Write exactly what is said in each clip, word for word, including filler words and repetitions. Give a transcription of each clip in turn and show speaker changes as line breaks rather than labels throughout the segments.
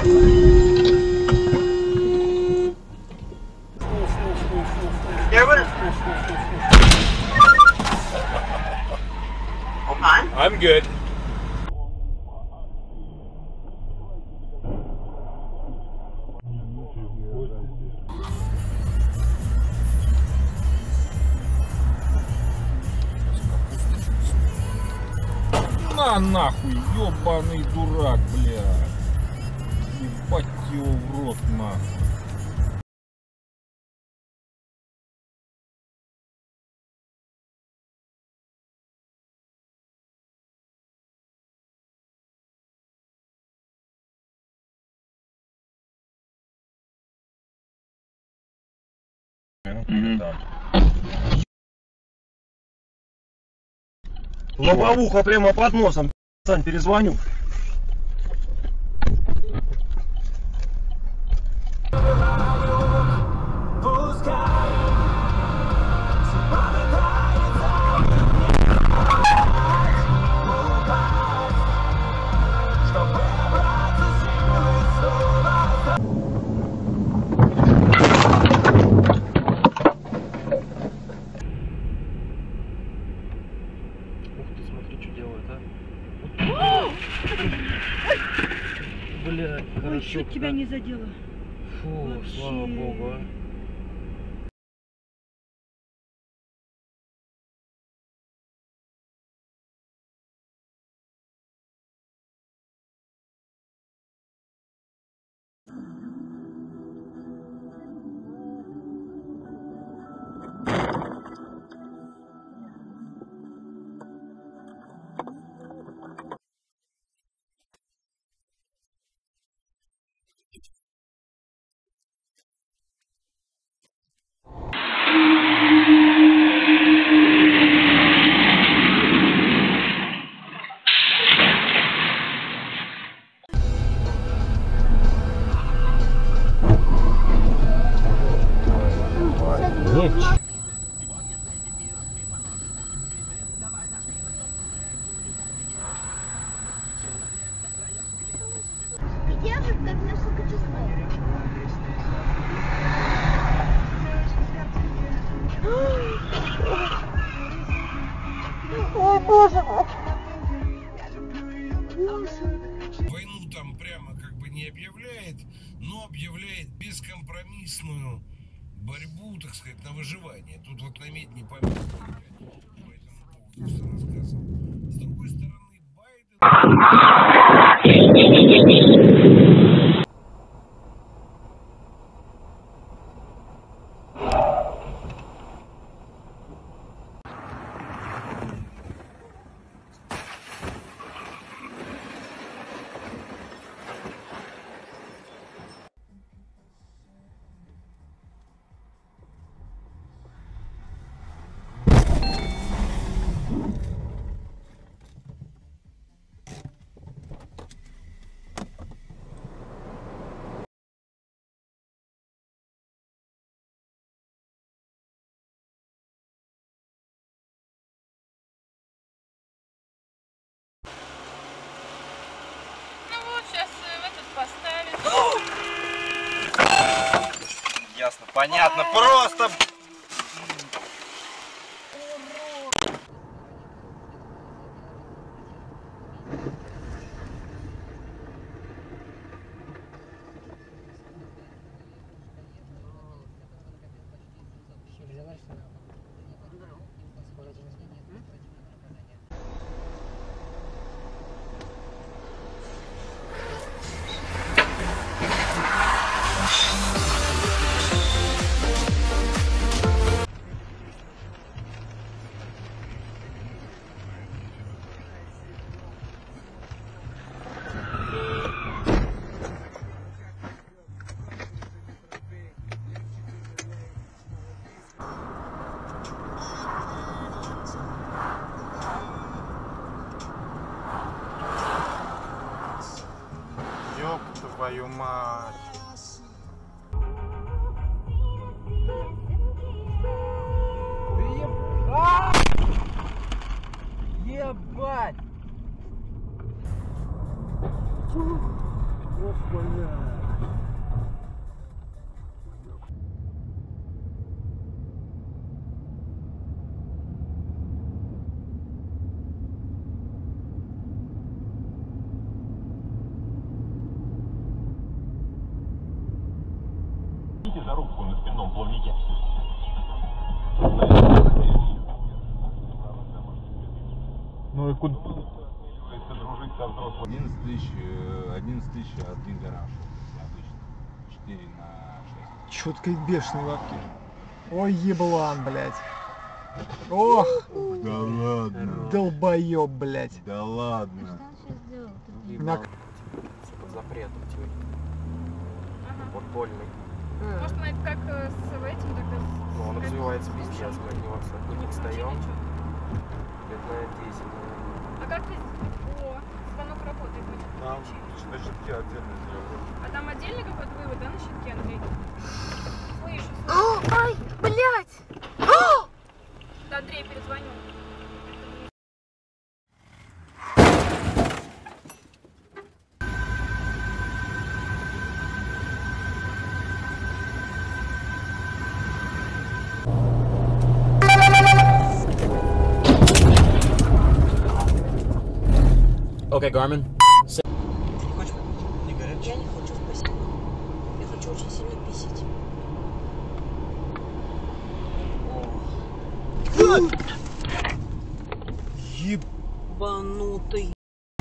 I'm good. На нахуй, ёбаный дурак, бля. Ебать его в рот, нахуй.
Лобовуха прямо под носом. Сань, перезвоню.
Бля,
ой, чуть тебя не задело.
Фу, вообще. Слава богу, а.
Ой, боже мой.
Войну там прямо как бы не объявляет, но объявляет бескомпромиссную борьбу, так сказать, на выживание. Тут вот на медне память по этому поводу что рассказывал. С другой стороны, Байден...
Ясно, понятно, просто...
Ёб твою мать.
Ебать! Ох, бля.
Зарубку на спинном плавнике.
Ну и куда?
одиннадцать тысяч, одиннадцать тысяч один гараж. Обычно. четыре на шесть.
Чёткой бешеный лапки. Ой, еблан, блядь. Ох,
Да ладно.
долбоёб, блядь.
Да ладно.
На...
Запрет подпольный.
Может, мы как э, с этим тогда... с-
Ну, он
с-
развивается
с-
пиздец, мы от него
Не
отстаем.
получили ничего.
Лет на десять, наверное.
А как ты... О, звонок работает, мы что-то
Там
включили.
на щитке отдельно сделали.
А там отдельный какой-то вывод, да, на щитке, Андрей? Слышу, слышу.
Ай, блядь!
Да, Андрей, перезвоню.
Okay, Garmin.
Я не хочу, спасибо. Я хочу очень сильно писать. Ебанутый.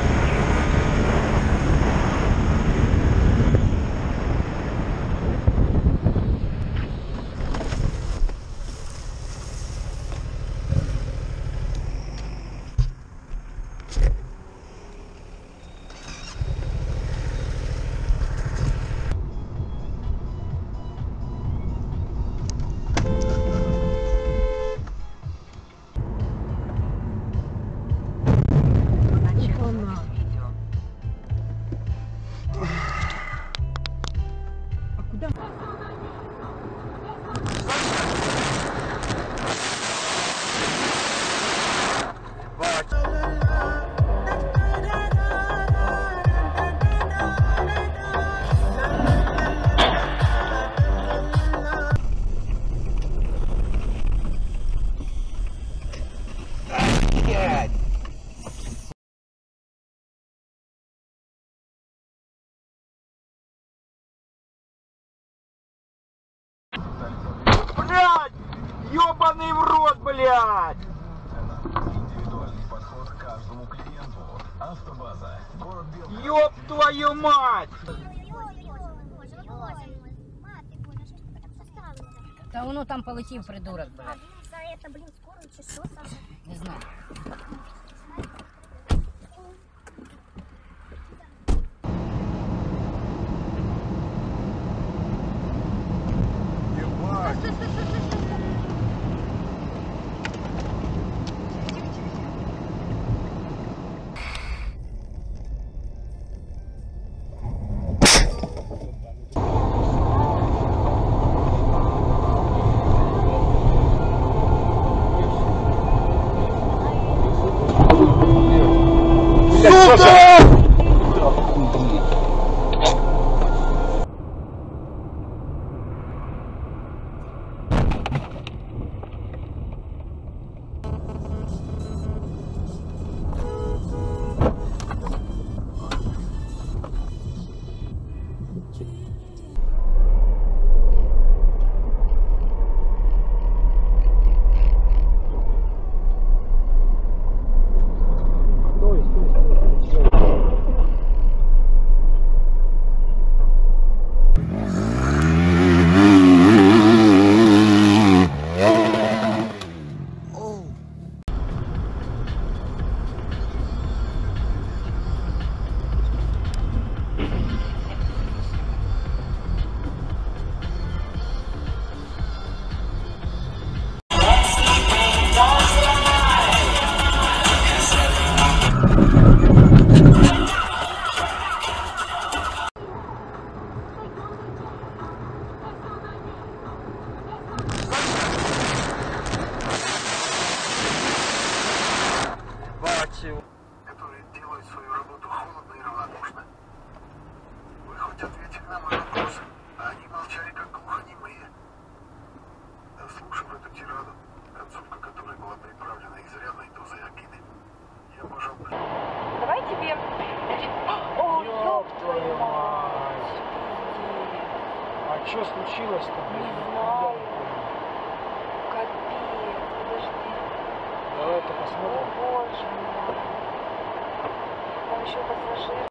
Блядь! Ёбаный в рот, блядь! Ёб твою мать!
Та воно там полетів, придурок, блядь.
За это, блин, скоро часов, Саша.
Не знаю.
Стой, стой, стой.
твою мать.
Пиздец.
А что случилось-то, блин?
Не знаю. Капец, подожди.
Давай-то
О
посмотрим.
боже мой. Там еще пассажир